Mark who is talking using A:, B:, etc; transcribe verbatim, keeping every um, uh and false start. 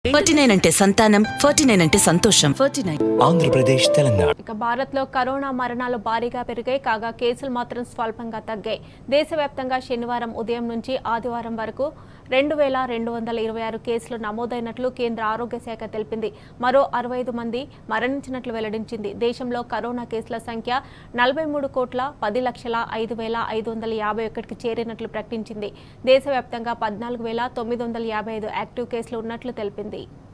A: Forty nine అంటే సంతానం, forty nine అంటే సంతోషం. Forty nine
B: Andhra Pradesh, Telangana.
C: ఇక భారత్లో కరోనా మరణాలు భారీగా పెరిగాయి. కాగా కేసులు మాత్రం స్వల్పంగా తగ్గాయి. దేశవ్యాప్తంగా శనివారం ఉదయం నుంచి ఆదివారం వరకు రెండు వేల రెండు వందల ఇరవై ఆరు కేసులు నమోదైనట్లు కేంద్ర ఆరోగ్య శాఖ తెలిపింది. మరో అరవై ఐదు మంది మరణించినట్లు వెల్లడించింది. దేశంలో కరోనా కేసుల సంఖ్య నలభై మూడు కోట్ల పది లక్షల ఐదు వేల ఐదు వందల యాభై ఒకటికి చేరినట్లు ప్రకటించింది. దేశవ్యాప్తంగా పద్నాలుగు వేల తొమ్మిది వందల యాభై ఐదు యాక్టివ్ కేసులు ఉన్నట్లు తెలిపింది.